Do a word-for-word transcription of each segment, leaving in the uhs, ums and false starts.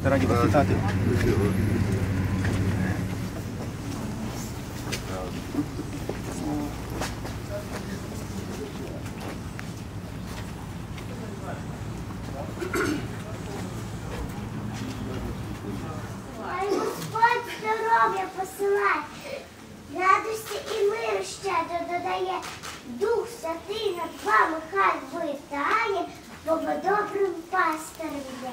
Раді вас вітати. Хай Господь здоров'я посилає, радості і миру щедро додає, Дух Святий над вами хай витає, бо ви добрим пастирем є.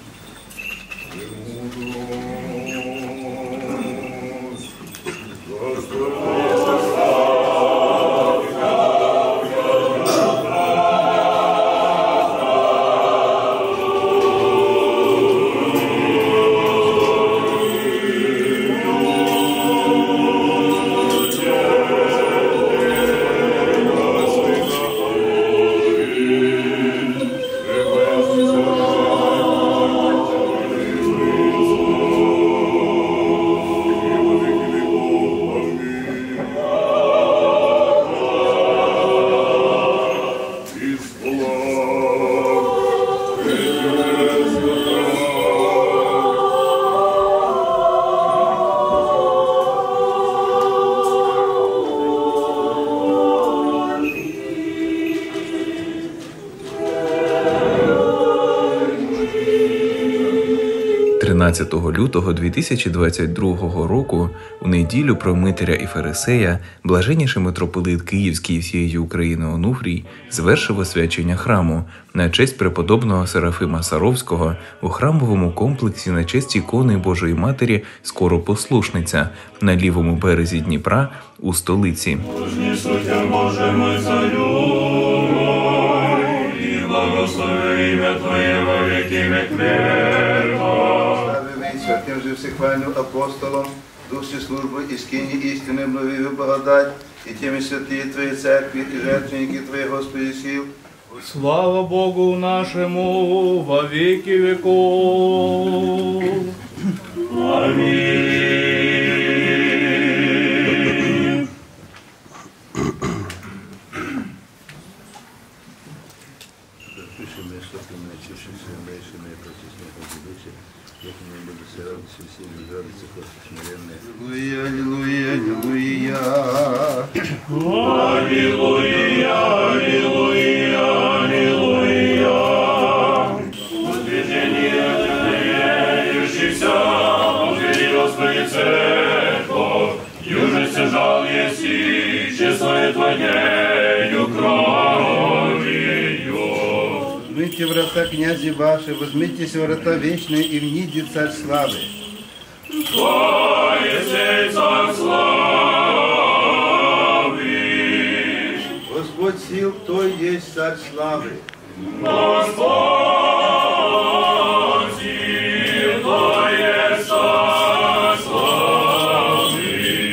тринадцятого лютого дві тисячі двадцять другого року, у неділю правомитаря і фарисея, блаженніший митрополит Київський і всієї України Онуфрій звершив освячення храму на честь преподобного Серафима Саровського у храмовому комплексі на честь ікони Божої Матері Скоропослушниця на лівому березі Дніпра у столиці. Боже мой, царю, і благослови ім'я Твоє во віки веків. Святим же всехвальным апостолом, духе службы и скини истины, благовію благодать, и теми святые Твоей церкви, и жертвенники Твои, Господи, сил. Слава Богу нашему во веки веков. Аминь. Аллилуйя, аллилуйя, Аллилуйя, аллилуйя, аллилуйя. Утверждение дающихся, узри, Господи, церковь, южности жал еси, честное Твоею кровью. Возьмите врата князи ваши, возьмитесь врата вечные, и вниди царь славы. Твой сей царь славы. Господь сил, Кто есть царь славы. Господь сил, Кто есть царь славы.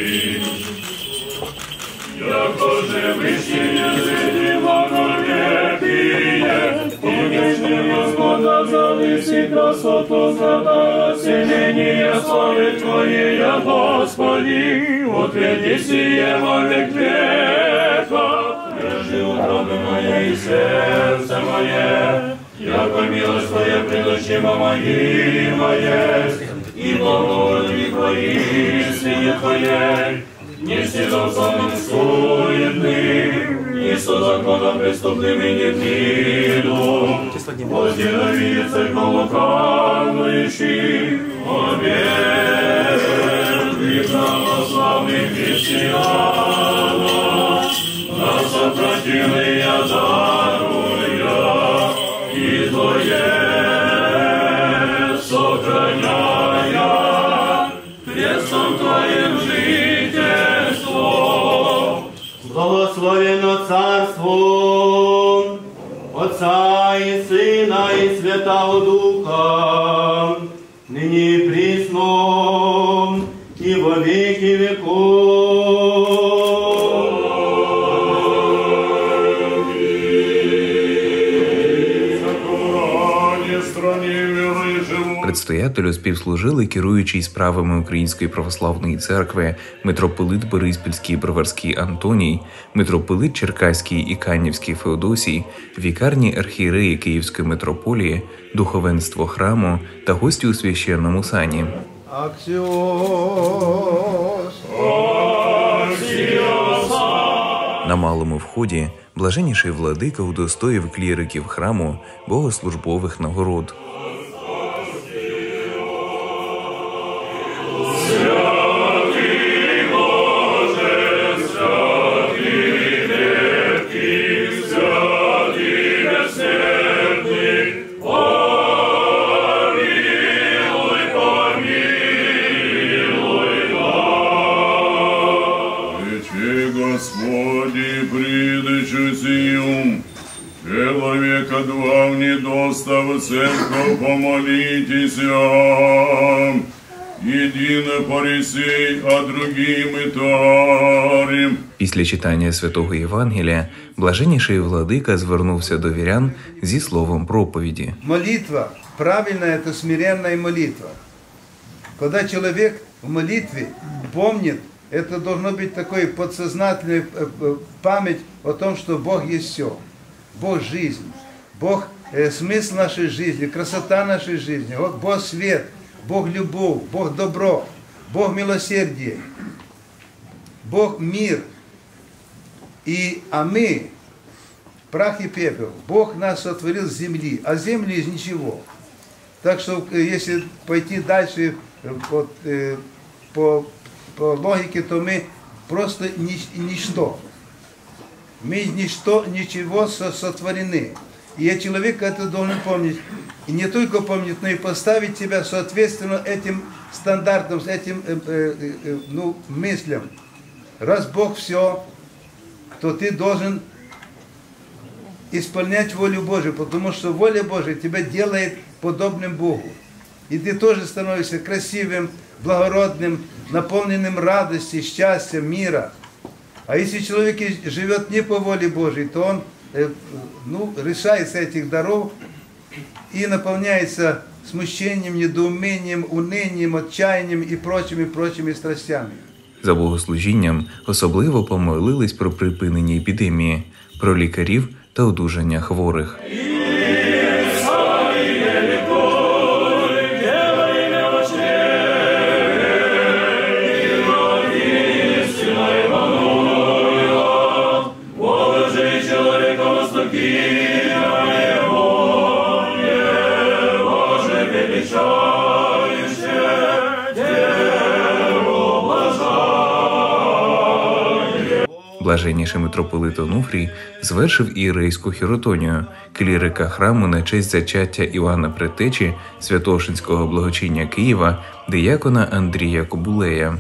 Яко же вышние среди благолепие, Небесный Господа зависи красоту зада, селение славы Твоей, Господи, утверди сие во век века. Держи утробы моей и сердце мое, яко милость Твоя пред очима моими есть, и благоволение Твои истине Твоей, не стидом самым суетным, и со законом преступным и не книду, воздержи церковь лукавнующих, обетви православных христианов, на сопротивление даруя, и Твое сохраняя, крестом Твоим жительство. Благословено Царство Отца и Сына и Святого Духа, ныне и присно и во веки веков. Предстояла настоятелю співслужили керуючий справами Української православної церкви, митрополит Бориспільський і Броварський Антоній, митрополит Черкаський і Канівський Феодосій, вікарні архієреї Київської митрополії, духовенство храму та гості у священному сані. На малому вході блаженніший владика удостоїв кліриків храму богослужбових нагород. Господи, придачу сию, человека два недостава церковь, помолитесь, едино порисей, а другим и тарим. Після читання Святого Євангелія блаженніший владика звернувся до вірян зі словом проповіді. Молитва, правильная, это смиренная молитва. Когда человек в молитве помнит, это должно быть такой подсознательная память о том, что Бог есть все. Бог – жизнь, Бог э, – смысл нашей жизни, красота нашей жизни, вот Бог – свет, Бог – любовь, Бог – добро, Бог – милосердие, Бог – мир. И, а мы – прах и пепел. Бог нас сотворил с земли, а земли из ничего. Так что, если пойти дальше вот, э, по по логике, то мы просто нич ничто. Мы ничто, ничего сотворены. И человек это должен помнить. И не только помнить, но и поставить себя соответственно этим стандартам, этим э, э, э, ну, мыслям. Раз Бог все, то ты должен исполнять волю Божию, потому что воля Божия тебя делает подобным Богу. И ты тоже становишься красивым, благородным, наполненным радости, счастья, мира. А если человек живет не по воле Божьей, то он ну, лишается этих даров и наполняется смущением, недоумением, унынием, отчаянием и прочими, прочими страстями. За богослужінням особливо помолились про припинення епідемії, про лікарів та одужання хворих. Блаженніший митрополит Онуфрій звершив ієрейську хіротонію, клірика храму на честь зачаття Івана Предтечі Святошинського благочиння Києва, диякона Андрія Кобулея.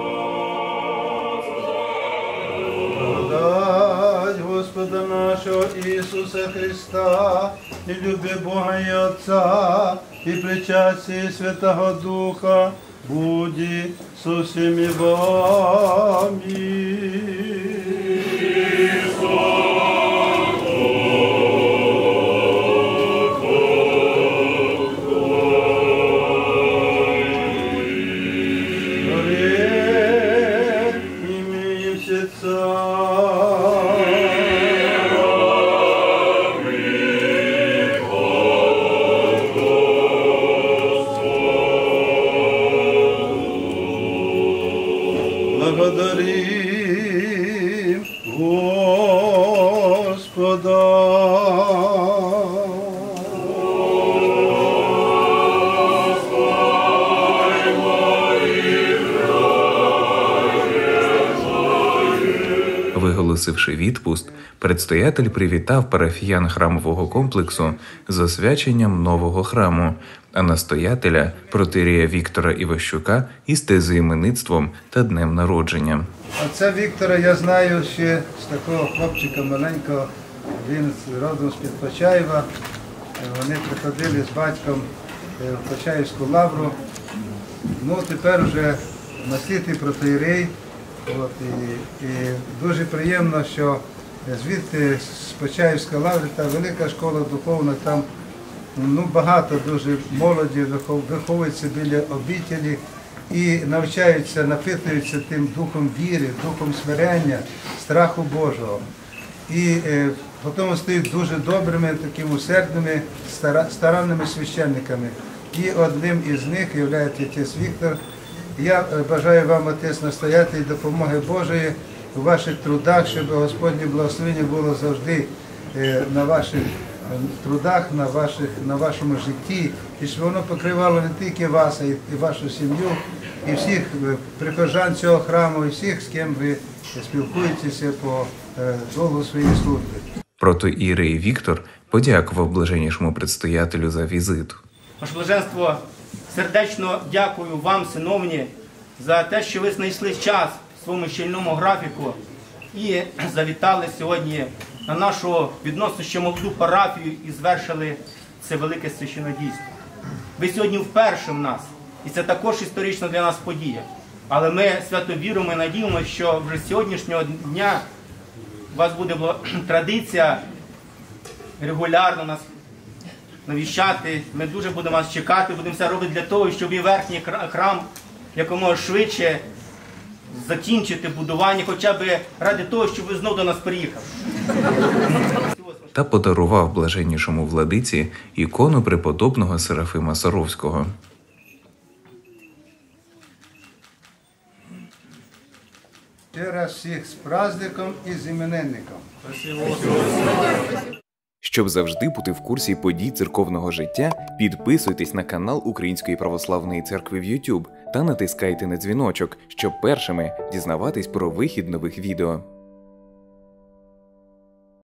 Благодать Господа нашого Ісуса Христа, і люби Бога і Отця, і причастие Святого Духа, буди со всеми вами. Благодарим Господа. Виголосивши відпуст, предстоятель привітав парафіян храмового комплексу з освяченням нового храму, а настоятеля протоієрея Віктора Іващука із тезоіменництвом та днем народження. Отця Віктора я знаю ще з такого хлопчика маленького, він родом з-під Почаєва. Вони приходили з батьком в Почаївську лавру. Ну, тепер вже наслідний протоієрей. От, і, і дуже приємно, що звідти з Почаївська лаври, та велика школа духовна, там ну, багато дуже молоді вихов- виховується біля обітелі і навчаються, напитуються тим духом віри, духом смирення, страху Божого. І е, потім стають дуже добрими, такими усердними, стара, старанними священниками. І одним із них є отець Віктор. Я е, бажаю вам, отець, настоятель, допомоги Божої у ваших трудах, щоб Господнє благословення було завжди е, на ваших е, трудах, на, ваших, на вашому житті, і щоб воно покривало не тільки вас, а й і вашу сім'ю, і всіх е, прихожан цього храму, і всіх, з ким ви спілкуєтеся по е, довгу своєї служби. Протоієрей Віктор подякував блаженнішому предстоятелю за візит. Ваше блаженство, сердечно дякую вам, синовні, за те, що ви знайшли час в своєму щільному графіку і завітали сьогодні на нашу відносно ще молоду парафію і звершили це велике священнодійство. Ви сьогодні вперше в нас, і це також історична для нас подія. Але ми свято віримо і надіємося, що вже з сьогоднішнього дня у вас буде традиція регулярно нас навіщати. Ми дуже будемо вас чекати, будемо все робити для того, щоб і верхній храм якомога швидше закінчити будування, хоча б ради того, щоб ви знову до нас приїхали. Та подарував блаженнішому владиці ікону преподобного Серафима Саровського. Ще раз всіх з праздником і з іменинником. Щоб завжди бути в курсі подій церковного життя, підписуйтесь на канал Української Православної Церкви в YouTube та натискайте на дзвіночок, щоб першими дізнаватись про вихід нових відео.